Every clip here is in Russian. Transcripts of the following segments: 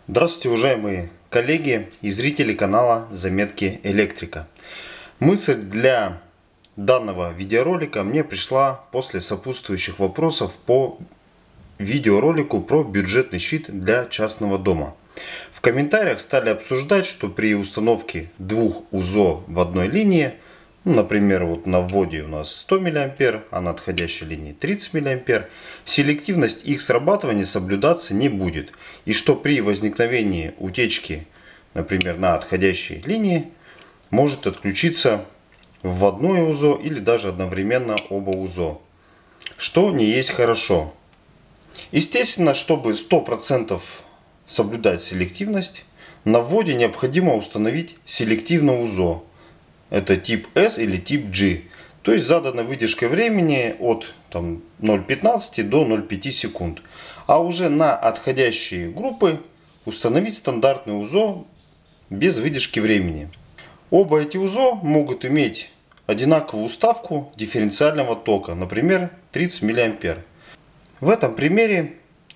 Здравствуйте, уважаемые коллеги и зрители канала Заметки Электрика. Мысль для данного видеоролика мне пришла после сопутствующих вопросов по видеоролику про бюджетный щит для частного дома. В комментариях стали обсуждать, что при установке двух УЗО в одной линии, например, вот на вводе у нас 100 мА, а на отходящей линии 30 мА, селективность их срабатывания соблюдаться не будет. И что при возникновении утечки, например, на отходящей линии, может отключиться вводное УЗО или даже одновременно оба УЗО. Что не есть хорошо. Естественно, чтобы 100% соблюдать селективность, на вводе необходимо установить селективное УЗО. Это тип S или тип G. То есть заданной выдержкой времени от 0,15 до 0,5 секунд. А уже на отходящие группы установить стандартный УЗО без выдержки времени. Оба эти УЗО могут иметь одинаковую уставку дифференциального тока, например 30 мА. В этом примере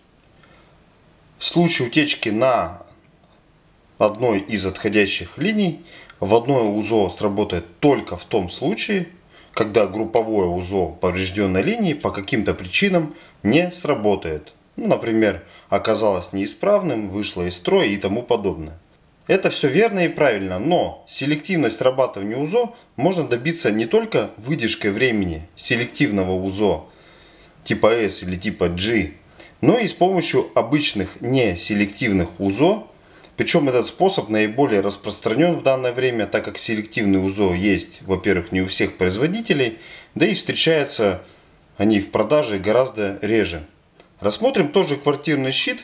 в случае утечки на одной из отходящих линий вводное УЗО сработает только в том случае, когда групповое УЗО поврежденной линии по каким-то причинам не сработает. Например, оказалось неисправным, вышло из строя и тому подобное. Это все верно и правильно, но селективность срабатывания УЗО можно добиться не только выдержкой времени селективного УЗО типа S или типа G, но и с помощью обычных неселективных УЗО. Причем этот способ наиболее распространен в данное время, так как селективные УЗО есть, во-первых, не у всех производителей, да и встречаются они в продаже гораздо реже. Рассмотрим тоже квартирный щит,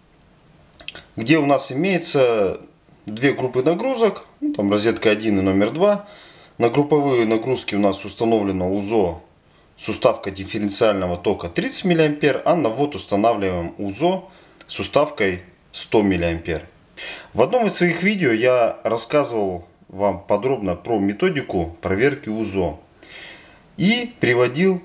где у нас имеется две группы нагрузок, там розетка 1 и номер 2. На групповые нагрузки у нас установлено УЗО с уставкой дифференциального тока 30 мА, а на ввод устанавливаем УЗО с уставкой 100 мА. В одном из своих видео я рассказывал вам подробно про методику проверки УЗО и приводил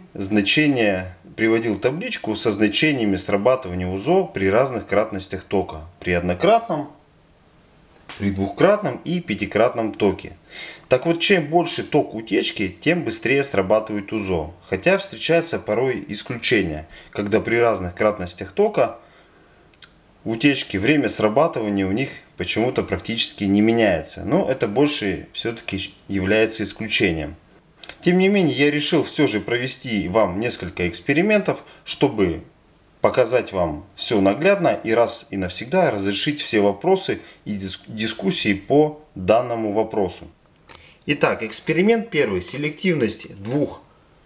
табличку со значениями срабатывания УЗО при разных кратностях тока, при однократном, при двухкратном и пятикратном токе. Так вот, чем больше ток утечки, тем быстрее срабатывает УЗО. Хотя встречаются порой исключения, когда при разных кратностях тока утечки, время срабатывания у них почему-то практически не меняется. Но это больше все-таки является исключением. Тем не менее, я решил все же провести вам несколько экспериментов, чтобы показать вам все наглядно и раз и навсегда разрешить все вопросы и дискуссии по данному вопросу. Итак, эксперимент первый. Селективность двух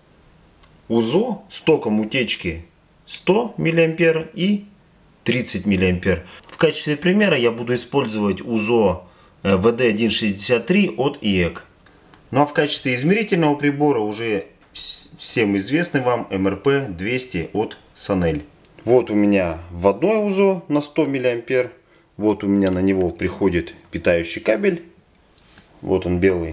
УЗО с током утечки 100 мА и 30 мА. В качестве примера я буду использовать УЗО VD163 от IEC. Ну а в качестве измерительного прибора уже всем известный вам MRP200 от Sonel. Вот у меня вводное УЗО на 100 мА. Вот у меня на него приходит питающий кабель. Вот он белый.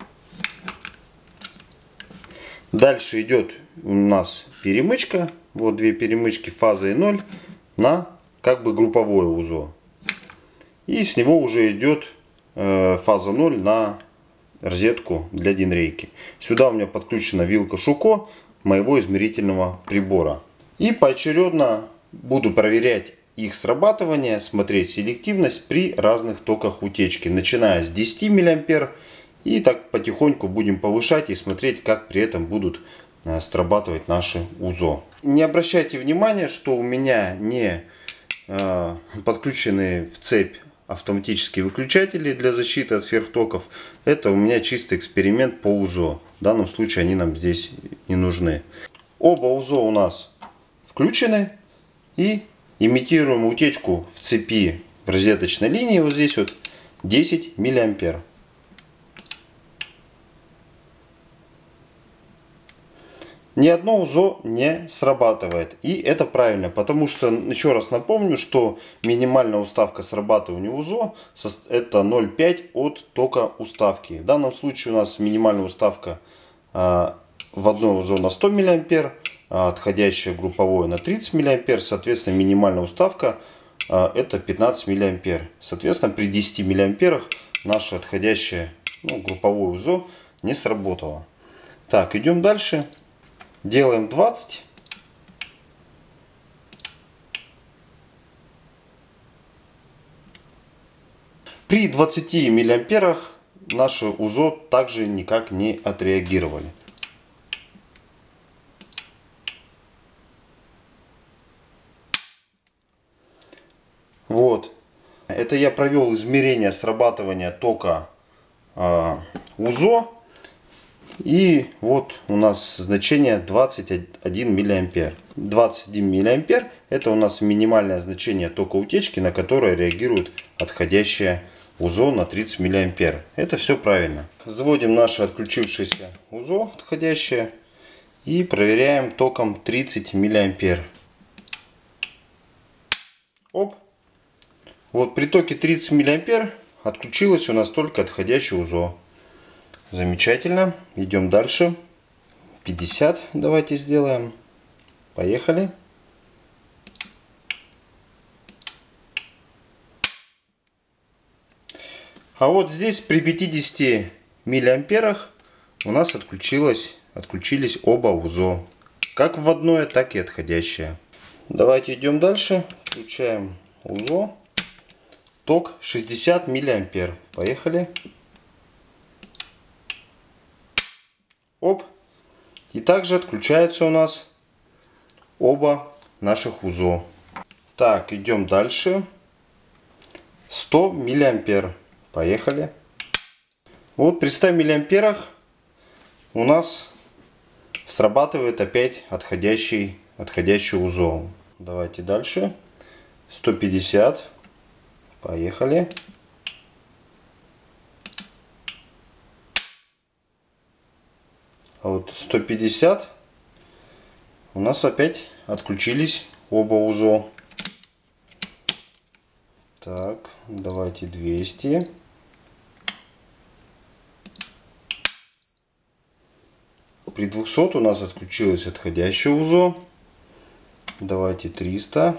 Дальше идет у нас перемычка. Вот две перемычки фазой 0 на как бы групповое УЗО. И с него уже идет фаза 0 на розетку для динрейки. Сюда у меня подключена вилка Шуко моего измерительного прибора. И поочередно буду проверять их срабатывание, смотреть селективность при разных токах утечки. Начиная с 10 мА и так потихоньку будем повышать и смотреть, как при этом будут срабатывать наши УЗО. Не обращайте внимания, что у меня не подключены в цепь автоматические выключатели для защиты от сверхтоков. Это у меня чисто эксперимент по УЗО. В данном случае они нам здесь не нужны. Оба УЗО у нас включены и имитируем утечку в цепи в розеточной линии. Вот здесь вот 10 мА. Ни одно УЗО не срабатывает. И это правильно, потому что, еще раз напомню, что минимальная уставка срабатывания УЗО это 0,5 от тока уставки. В данном случае у нас минимальная уставка вводное УЗО на 100 мА, а отходящее групповое на 30 мА. Соответственно, минимальная уставка это 15 миллиампер. Соответственно, при 10 миллиамперах наше отходящее групповое УЗО не сработало. Так, идем дальше. Делаем 20. При 20 миллиамперах наши УЗО также никак не отреагировали. Вот. Это я провел измерение срабатывания тока УЗО. И вот у нас значение 21 миллиампер. 21 миллиампер это у нас минимальное значение тока утечки, на которое реагирует отходящее УЗО на 30 миллиампер. Это все правильно. Заводим наше отключившееся УЗО отходящее и проверяем током 30 миллиампер. Оп. Вот при токе 30 миллиампер отключилось у нас только отходящее УЗО. Замечательно. Идем дальше. 50 давайте сделаем. Поехали. А вот здесь при 50 миллиамперах у нас отключились оба УЗО. Как вводное, так и отходящее. Давайте идем дальше. Включаем УЗО. Ток 60 миллиампер. Поехали. Оп. И также отключаются у нас оба наших УЗО. Так, идем дальше. 100 миллиампер. Поехали. Вот при 100 миллиамперах у нас срабатывает опять отходящий УЗО. Давайте дальше. 150. Поехали. А вот 150 у нас опять отключились оба УЗО. Так, давайте 200. При 200 у нас отключилось отходящее УЗО. Давайте 300.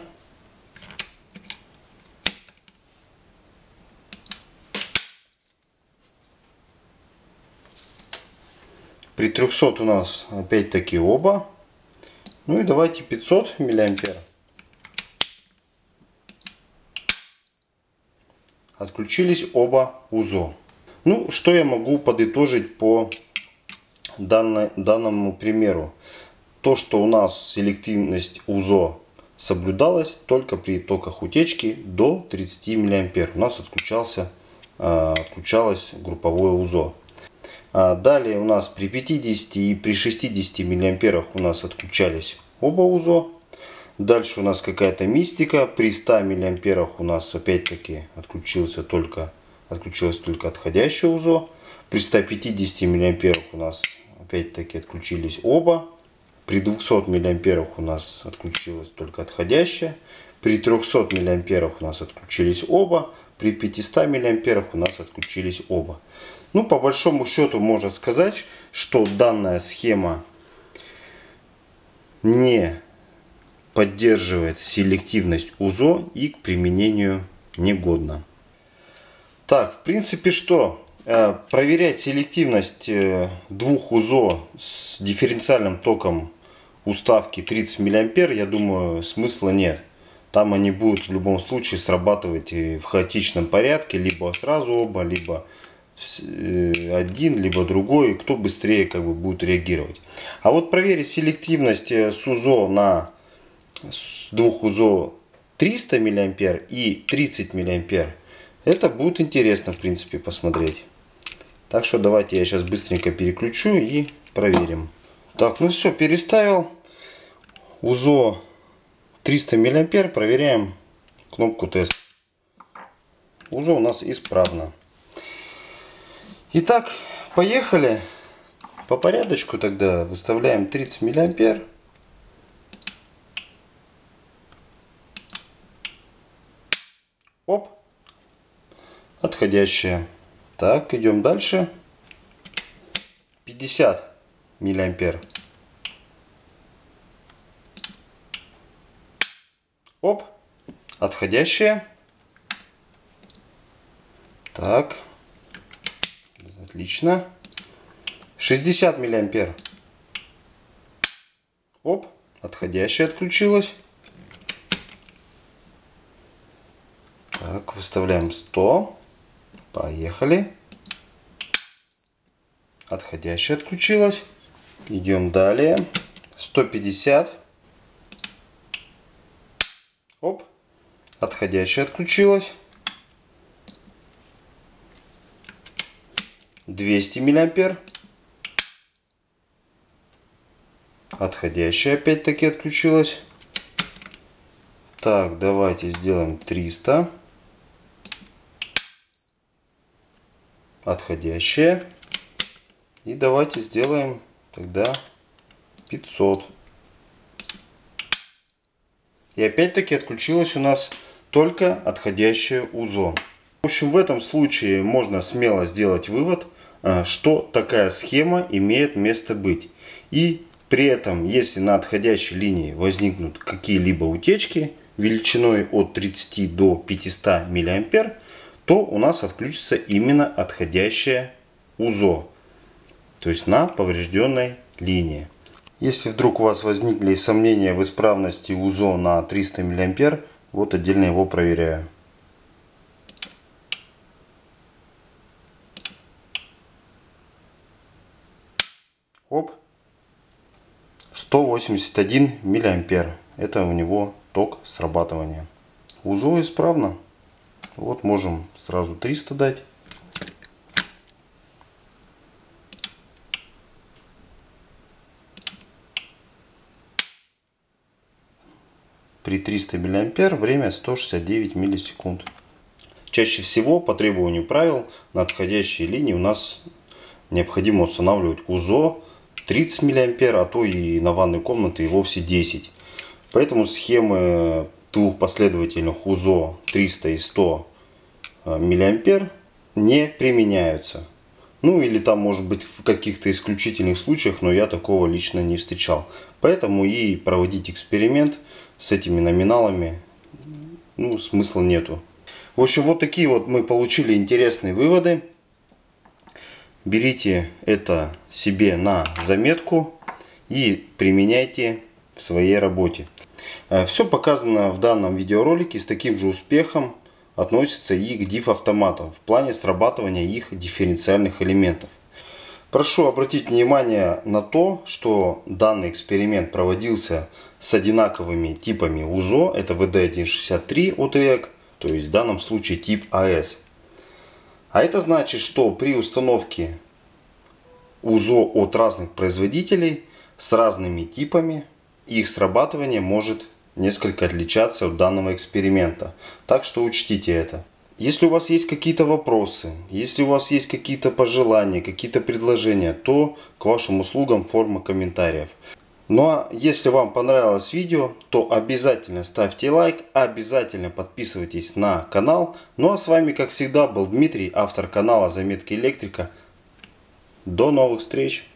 При 300 у нас опять-таки оба. Ну и давайте 500 миллиампер. Отключились оба УЗО. Ну, что я могу подытожить по данному примеру? То, что у нас селективность УЗО соблюдалась только при токах утечки до 30 миллиампер. У нас отключалось групповое УЗО. Далее у нас при 50 и при 60 миллиамперах у нас отключались оба УЗО. Дальше у нас какая-то мистика. При 100 миллиамперах у нас опять-таки отключилось только отходящее УЗО. При 150 миллиамперах у нас опять-таки отключились оба. При 200 миллиамперах у нас отключилось только отходящее. При 300 миллиамперах у нас отключились оба. При 500 миллиамперах у нас отключились оба. Ну, по большому счету можно сказать, что данная схема не поддерживает селективность УЗО и к применению негодна. Так, в принципе, что? Проверять селективность двух УЗО с дифференциальным током уставки 30 миллиампер, я думаю, смысла нет. Там они будут в любом случае срабатывать в хаотичном порядке, либо сразу оба, либо один, либо другой, кто быстрее будет реагировать. А вот проверить селективность с УЗО с двух УЗО 300 миллиампер и 30 миллиампер, это будет интересно, в принципе, посмотреть. Так что давайте я сейчас быстренько переключу и проверим. Так, ну все, переставил УЗО 300 миллиампер, проверяем кнопку тест. УЗО у нас исправно. Итак, поехали. По порядочку тогда выставляем 30 миллиампер. Оп. Отходящее. Так, идем дальше. 50 миллиампер. Оп. отходящая. Так, отлично. 60 миллиампер. Оп, отходящая отключилась. Так, выставляем 100. Поехали. Отходящая отключилась. Идем далее. 150. Оп, отходящая отключилась. 200 миллиампер. Отходящая опять-таки отключилась. Так, давайте сделаем 300. Отходящая. И давайте сделаем тогда 500. И опять-таки отключилось у нас только отходящее УЗО. В общем, в этом случае можно смело сделать вывод, что такая схема имеет место быть. И при этом, если на отходящей линии возникнут какие-либо утечки величиной от 30 до 500 миллиампер, то у нас отключится именно отходящее УЗО, то есть на поврежденной линии. Если вдруг у вас возникли сомнения в исправности УЗО на 300 миллиампер, вот отдельно его проверяю. Оп, 181 миллиампер. Это у него ток срабатывания. УЗО исправно. Вот можем сразу 300 дать. При 300 миллиампер время 169 миллисекунд. Чаще всего по требованию правил на отходящей линии у нас необходимо устанавливать УЗО 30 миллиампер, а то и на ванной комнаты и вовсе 10. Поэтому схемы двух последовательных УЗО 300 и 100 миллиампер не применяются. Ну или там может быть в каких-то исключительных случаях, но я такого лично не встречал. Поэтому и проводить эксперимент с этими номиналами смысла нету. В общем, вот такие вот мы получили интересные выводы. Берите это себе на заметку и применяйте в своей работе. Все показано в данном видеоролике с таким же успехом относится и к DIF-автоматам в плане срабатывания их дифференциальных элементов. Прошу обратить внимание на то, что данный эксперимент проводился с одинаковыми типами УЗО. Это VD163 от EEC, то есть в данном случае тип АС. А это значит, что при установке УЗО от разных производителей с разными типами их срабатывание может несколько отличаться от данного эксперимента. Так что учтите это. Если у вас есть какие-то вопросы, если у вас есть какие-то пожелания, какие-то предложения, то к вашим услугам форма комментариев. Ну а если вам понравилось видео, то обязательно ставьте лайк, обязательно подписывайтесь на канал. Ну а с вами, как всегда, был Дмитрий, автор канала Заметки Электрика. До новых встреч!